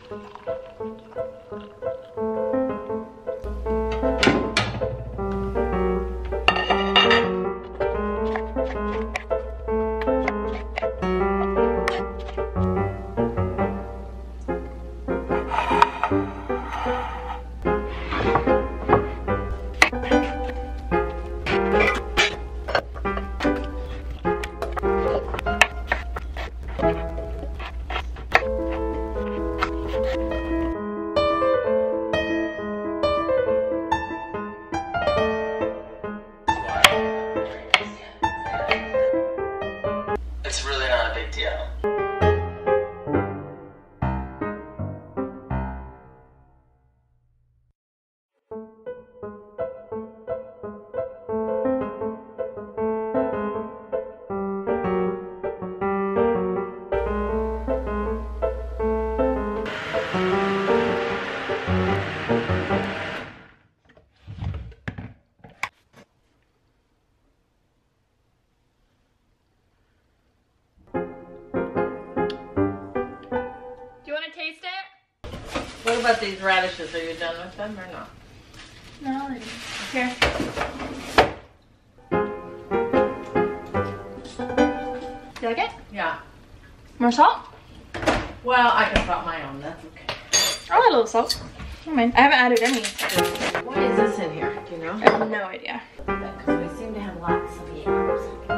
It's really not a big deal. What about these radishes? Are you done with them or not? No, here. Do you like it? Yeah. More salt? Well, I can put my own. That's okay. I'll add a little salt. I don't mind. I haven't added any. Why is this in here? Do you know? I have no idea. Because we seem to have lots of yams.